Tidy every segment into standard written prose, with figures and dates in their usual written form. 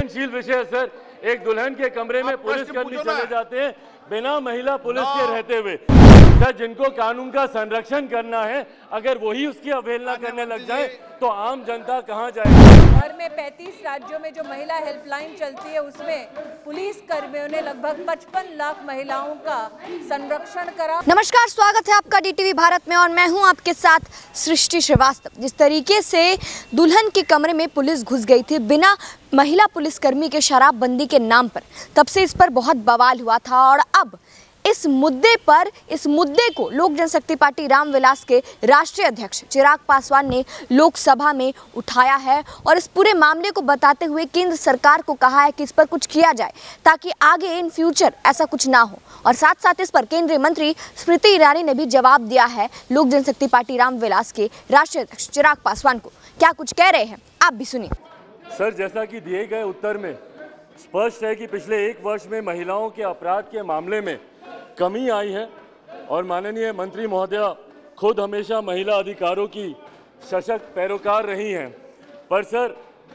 संवेदनशील विषय सर। एक दुल्हन के कमरे में पुलिस कर्मी चले जाते हैं बिना महिला पुलिस के रहते हुए। सर, जिनको कानून का संरक्षण करना है, अगर वही उसकी अवहेलना करने लग जाए तो आम जनता कहां जाएगी? भर में 35 राज्यों में जो महिला हेल्पलाइन चलती है उसमें पुलिस कर्मियों ने लगभग 55 लाख महिलाओं का संरक्षण करा। नमस्कार, स्वागत है आपका डीटीवी भारत में और मैं हूं आपके साथ सृष्टि श्रीवास्तव। जिस तरीके से दुल्हन के कमरे में पुलिस घुस गई थी बिना महिला पुलिसकर्मी के शराबबंदी के नाम पर, तब से इस पर बहुत बवाल हुआ था और अब इस मुद्दे को लोक जनशक्ति पार्टी रामविलास के राष्ट्रीय अध्यक्ष चिराग पासवान ने लोकसभा में उठाया है और इस पूरे मामले को बताते हुए केंद्र सरकार को कहा है कि इस पर कुछ किया जाए ताकि आगे इन फ्यूचर ऐसा कुछ ना हो। और साथ साथ इस पर केंद्रीय मंत्री स्मृति ईरानी ने भी जवाब दिया है लोक जनशक्ति पार्टी रामविलास के राष्ट्रीय अध्यक्ष चिराग पासवान को। क्या कुछ कह रहे हैं आप भी सुनिए। सर, जैसा कि दिए गए उत्तर में स्पष्ट है कि पिछले एक वर्ष में महिलाओं के अपराध के मामले में कमी आई है और माननीय मंत्री महोदया खुद हमेशा महिला अधिकारों की सशक्त पैरोकार रही हैं। पर सर,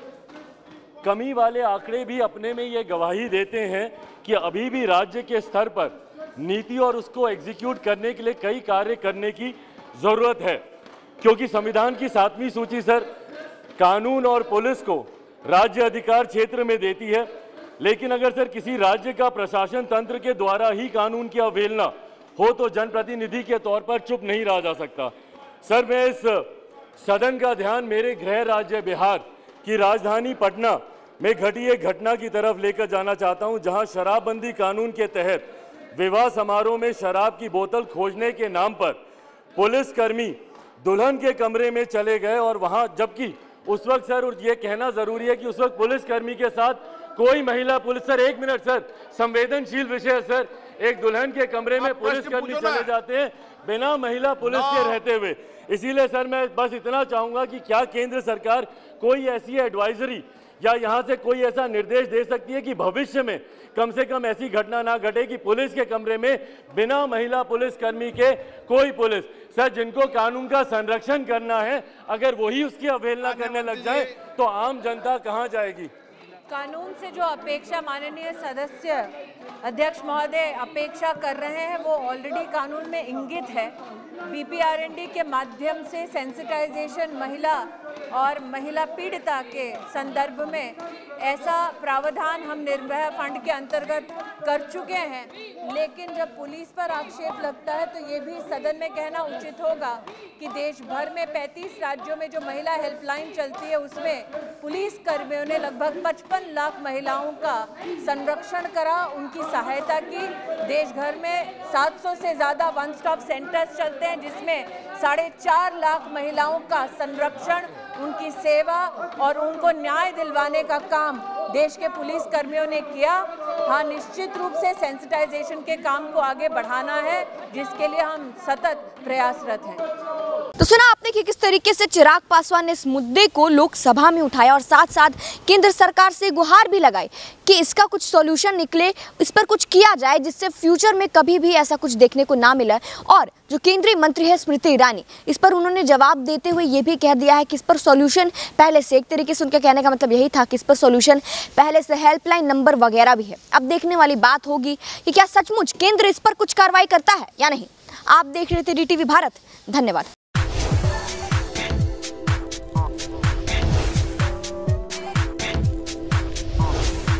कमी वाले आंकड़े भी अपने में ये गवाही देते हैं कि अभी भी राज्य के स्तर पर नीति और उसको एग्जीक्यूट करने के लिए कई कार्य करने की ज़रूरत है, क्योंकि संविधान की 7वीं सूची सर कानून और पुलिस को राज्य अधिकार क्षेत्र में देती है, लेकिन अगर सर किसी राज्य का प्रशासन तंत्र के द्वारा ही कानून की अवहेलना हो तो जनप्रतिनिधि के तौर पर चुप नहीं रहा जा सकता। सर, मैं इस सदन का ध्यान मेरे गृह राज्य बिहार की राजधानी पटना में घटी एक घटना की तरफ लेकर जाना चाहता हूं, जहां शराबबंदी कानून के तहत विवाह समारोह में शराब की बोतल खोजने के नाम पर पुलिसकर्मी दुल्हन के कमरे में चले गए और वहां, जबकि उस वक्त सर ये कहना जरूरी है कि उस वक्त पुलिसकर्मी के साथ कोई महिला पुलिस, सर एक मिनट सर, संवेदनशील विषय सर। एक दुल्हन के कमरे में पुलिसकर्मी चले जाते हैं बिना महिला पुलिस के रहते हुए। इसीलिए सर मैं बस इतना चाहूंगा कि क्या केंद्र सरकार कोई ऐसी एडवाइजरी या यहाँ से कोई ऐसा निर्देश दे सकती है कि भविष्य में कम से कम ऐसी घटना ना घटे कि पुलिस के कमरे में बिना महिला पुलिसकर्मी के कोई पुलिस, सर जिनको कानून का संरक्षण करना है, अगर वही उसकी अवहेलना करने लग जाए तो आम जनता कहाँ जाएगी? कानून से जो अपेक्षा माननीय सदस्य अध्यक्ष महोदय अपेक्षा कर रहे हैं वो ऑलरेडी कानून में इंगित है। बीपीआरएनडी के माध्यम से सेंसिटाइजेशन महिला और महिला पीड़िता के संदर्भ में ऐसा प्रावधान हम निर्भया फंड के अंतर्गत कर चुके हैं, लेकिन जब पुलिस पर आक्षेप लगता है तो ये भी सदन में कहना उचित होगा कि देश भर में 35 राज्यों में जो महिला हेल्पलाइन चलती है उसमें पुलिस कर्मियों ने लगभग 55 लाख महिलाओं का संरक्षण करा, उनकी सहायता की। देश भर में 700 से ज़्यादा वन स्टॉप सेंटर्स चलते हैं जिसमें 4.5 लाख महिलाओं का संरक्षण, उनकी सेवा और उनको न्याय दिलवाने का काम देश के पुलिस कर्मियों ने किया। हाँ, निश्चित रूप से सेंसिटाइजेशन के काम को आगे बढ़ाना है, जिसके लिए हम सतत प्रयासरत हैं। तो सुना आपने कि किस तरीके से चिराग पासवान ने इस मुद्दे को लोकसभा में उठाया और साथ साथ केंद्र सरकार से गुहार भी लगाई कि इसका कुछ सॉल्यूशन निकले, इस पर कुछ किया जाए जिससे फ्यूचर में कभी भी ऐसा कुछ देखने को ना मिले। और जो केंद्रीय मंत्री है स्मृति ईरानी, इस पर उन्होंने जवाब देते हुए ये भी कह दिया है कि इस पर सॉल्यूशन पहले से, एक तरीके से उनके कहने का मतलब यही था कि इस पर सॉल्यूशन पहले से हेल्पलाइन नंबर वगैरह भी है। अब देखने वाली बात होगी कि क्या सचमुच केंद्र इस पर कुछ कार्रवाई करता है या नहीं। आप देख रहे थे डीटीवी भारत, धन्यवाद।